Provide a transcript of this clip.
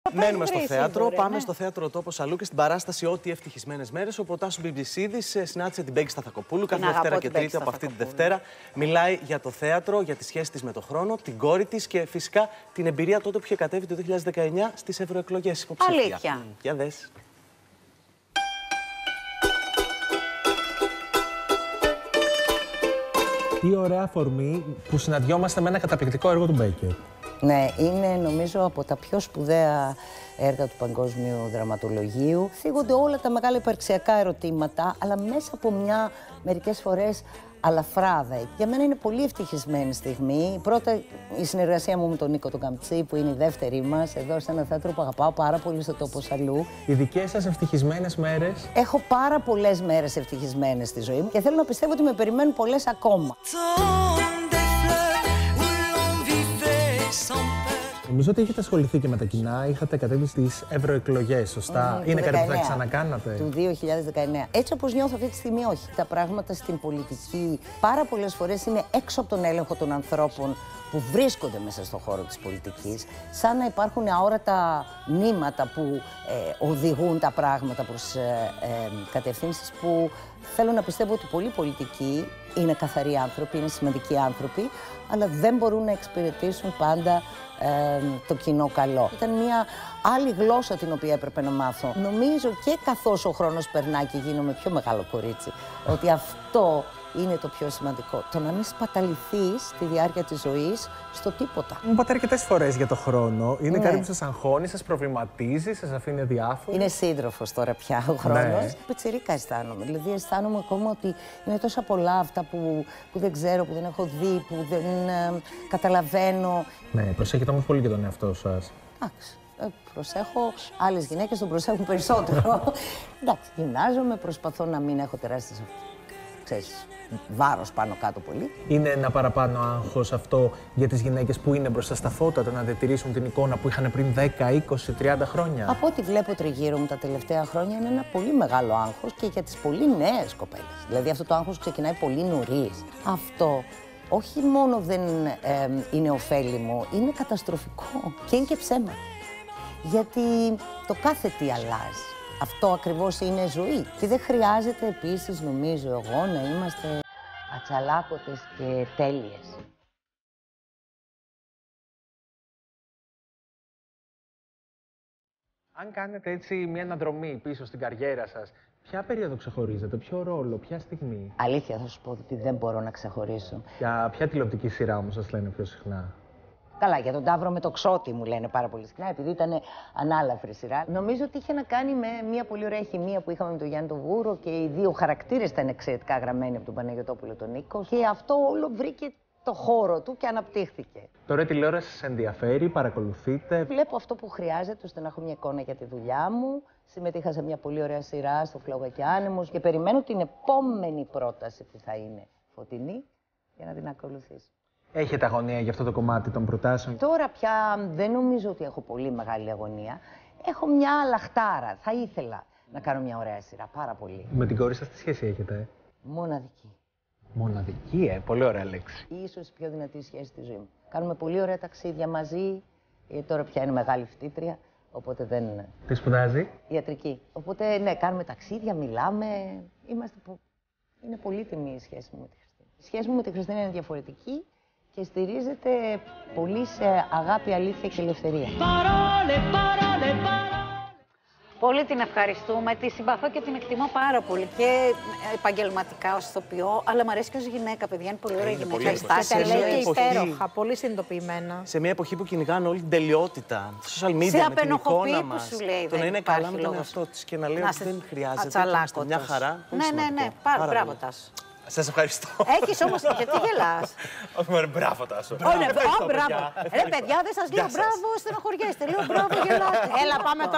Μένουμε στο θέατρο. Πάμε στο θέατρο Τόπος Αλλού και στην παράσταση Ό,τι ευτυχισμένες μέρες. Όπου ο Τάσος Μπιμπλισίδης συνάντησε την Μπέγκη Σταθακοπούλου κάθε Δευτέρα και Τρίτη από αυτή τη Δευτέρα. Μιλάει για το θέατρο, για τη σχέση της με τον χρόνο, την κόρη της και φυσικά την εμπειρία τότε που είχε κατέβει το 2019 στις ευρωεκλογές υποψήφια. Αλήθεια. Για δες. Τι ωραία αφορμή που συναντιόμαστε με ένα καταπληκτικό έργο του Μπέικερ. Ναι, είναι νομίζω από τα πιο σπουδαία έργα του παγκόσμιου δραματολογίου. Θίγονται όλα τα μεγάλα υπαρξιακά ερωτήματα, αλλά μέσα από μια μερικές φορές αλαφράδα. Για μένα είναι πολύ ευτυχισμένη στιγμή. Πρώτα η συνεργασία μου με τον Νίκο τον Καμτσή, που είναι η δεύτερη μας, εδώ σε ένα θέατρο που αγαπάω πάρα πολύ, στο Τόπος Αλλού. Οι δικές σας ευτυχισμένες μέρες? Έχω πάρα πολλές μέρες ευτυχισμένες στη ζωή μου και θέλω να πιστεύω ότι με περιμένουν πολλές ακόμα. Νομίζω ότι έχετε ασχοληθεί και με τα κοινά, είχατε κατέβει στις ευρωεκλογές, σωστά? Είναι κάτι που θα ξανακάνατε? Του 2019. Έτσι όπως νιώθω αυτή τη στιγμή, όχι. Τα πράγματα στην πολιτική πάρα πολλές φορές είναι έξω από τον έλεγχο των ανθρώπων που βρίσκονται μέσα στον χώρο της πολιτικής, σαν να υπάρχουν αόρατα νήματα που οδηγούν τα πράγματα προς κατευθύνσεις που θέλω να πιστεύω ότι πολλοί πολιτικοί είναι καθαροί άνθρωποι, είναι σημαντικοί άνθρωποι, αλλά δεν μπορούν να εξυπηρετήσουν πάντα το κοινό καλό. Ήταν μια άλλη γλώσσα την οποία έπρεπε να μάθω. Νομίζω και καθώς ο χρόνος περνάει και γίνομαι πιο μεγάλο κορίτσι, ότι αυτό είναι το πιο σημαντικό. Το να μην σπαταληθείς στη διάρκεια της ζωής στο τίποτα. Μου είπατε αρκετές φορές για το χρόνο. Είναι κάτι που σας αγχώνει, σας προβληματίζει, σας αφήνει διάφορο? Είναι σύντροφος τώρα πια ο χρόνος. Πιτσιρίκα αισθάνομαι. Δηλαδή αισθάνομαι ακόμα ότι είναι τόσα πολλά αυτά που δεν ξέρω, που δεν έχω δει, που δεν καταλαβαίνω. Ναι, προσέχετε όμως πολύ και τον εαυτό σας. Εντάξει. Προσέχω, άλλες γυναίκες τον προσέχουν περισσότερο. Εντάξει, γυμνάζομαι, προσπαθώ να μην έχω τεράστιες, ξέρεις, βάρος πάνω κάτω πολύ. Είναι ένα παραπάνω άγχος αυτό για τις γυναίκες που είναι μπροστά στα φώτα, το να διατηρήσουν την εικόνα που είχαν πριν 10, 20, 30 χρόνια? Από ό,τι βλέπω τριγύρω μου τα τελευταία χρόνια είναι ένα πολύ μεγάλο άγχος και για τις πολύ νέες κοπέλες. Δηλαδή αυτό το άγχος ξεκινάει πολύ νωρίς. Αυτό όχι μόνο δεν είναι ωφέλιμο, είναι καταστροφικό και είναι και ψέμα. Γιατί το κάθε τι αλλάζει. Αυτό ακριβώς είναι ζωή. Και δεν χρειάζεται επίσης, νομίζω εγώ, να είμαστε ατσαλάκωτες και τέλειες. Αν κάνετε έτσι μια αναδρομή πίσω στην καριέρα σας, ποια περίοδο ξεχωρίζετε, ποιο ρόλο, ποια στιγμή? Αλήθεια θα σου πω ότι δεν μπορώ να ξεχωρίσω. Για ποια τηλεοπτική σειρά όμως σας λένε πιο συχνά? Καλά, για τον Ταύρο με το Ξώτη μου λένε πάρα πολύ συχνά, επειδή ήταν ανάλαφρη σειρά. Νομίζω ότι είχε να κάνει με μια πολύ ωραία χημεία που είχαμε με τον Γιάννη τον Βούρο και οι δύο χαρακτήρες ήταν εξαιρετικά γραμμένοι από τον Παναγιωτόπουλο τον Νίκο. Και αυτό όλο βρήκε το χώρο του και αναπτύχθηκε. Τώρα η τηλεόραση σας ενδιαφέρει, παρακολουθείτε? Βλέπω αυτό που χρειάζεται ώστε να έχω μια εικόνα για τη δουλειά μου. Συμμετείχα σε μια πολύ ωραία σειρά στο Φλόγα και Άνεμος και περιμένω την επόμενη πρόταση που θα είναι Φωτεινή για να την ακολουθήσω. Έχετε αγωνία για αυτό το κομμάτι των προτάσεων? Τώρα πια δεν νομίζω ότι έχω πολύ μεγάλη αγωνία. Έχω μια λαχτάρα. Θα ήθελα να κάνω μια ωραία σειρά, πάρα πολύ. Με την κόρη σας τι σχέση έχετε? Μοναδική. Μοναδική, πολύ ωραία λέξη. Ίσως η πιο δυνατή σχέση στη ζωή μου. Κάνουμε πολύ ωραία ταξίδια μαζί. Τώρα πια είναι μεγάλη φοιτήτρια, οπότε δεν... Τι σπουδάζει? Ιατρική. Οπότε ναι, κάνουμε ταξίδια, μιλάμε. Είναι πολύτιμη η σχέση μου με τη Χριστίνα. Η σχέση μου με τη Χριστίνα είναι διαφορετική και στηρίζεται πολύ σε αγάπη, αλήθεια και ελευθερία. Πολύ την ευχαριστούμε, τη συμπαθώ και την εκτιμώ πάρα πολύ και επαγγελματικά ως ηθοποιό, αλλά μου αρέσει και ως γυναίκα, παιδιά, είναι πολύ ωραία γυναίκα. Και τα λέει υπέροχα, πολύ συνειδητοποιημένα. Σε μια εποχή που κυνηγάνε όλη την τελειότητα, social media, με την εικόνα μας, το να είναι καλά με τον εαυτό της και να λέει ότι δεν χρειάζεται, είμαστε μια χαρά. Ναι, μπράβο Τάσο. Σας ευχαριστώ. Έχεις όμως, γιατί γελάς? Όχι μωρέ, μπράβο Τάσο. Μπράβο. Ρε παιδιά, δεν σας λέω μπράβο, στενοχωριέστε. Λέω μπράβο, γελάτε. Έλα, πάμε